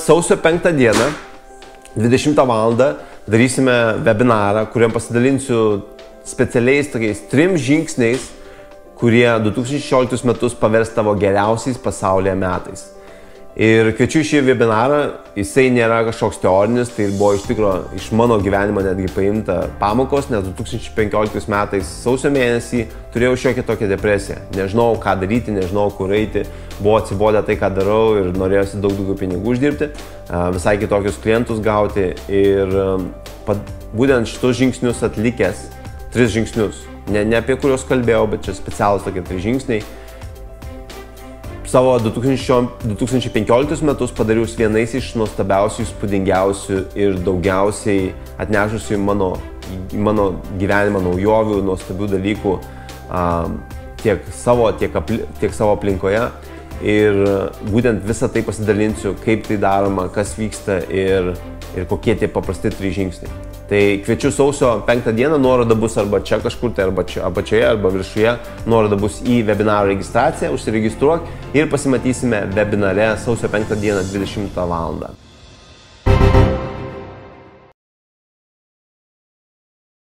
Sausio 5 dieną, 20 val. Darysime webinarą, kuriam pasidalinsiu specialiais tokiais 3 žingsniais, kurie 2016 metus pavers tavo geriausiais pasaulyje metais. Ir kviečiu šį webinarą, jisai nėra kažkoks teorinis, tai buvo iš tikrųjų iš mano gyvenimo netgi paimta pamokos, nes 2015 metais sausio mėnesį turėjau šiokią tokią depresiją. Nežinau, ką daryti, nežinau, kur eiti, buvo atsibodę tai, ką darau ir norėjosi daug daugiau pinigų uždirbti, visai kitokius klientus gauti ir būtent šitus žingsnius atlikęs, 3 žingsnius, ne apie kuriuos kalbėjau, bet čia specialus tokie 3 žingsniai. Savo 2015 metus padarius vienais iš nuostabiausių, įspūdingiausių ir daugiausiai atnešusių mano gyvenimą naujovių, nuostabių dalykų tiek savo aplinkoje. Ir būtent visą tai pasidalinsiu, kaip tai daroma, kas vyksta ir kokie tie paprasti 3 žingsniai. Tai kviečiu sausio 5 dieną, nuoroda bus arba čia kažkur, tai arba čia apačioje, arba viršuje, nuoroda bus į webinaro registraciją, užsiregistruok ir pasimatysime webinare sausio 5 dieną 20 val.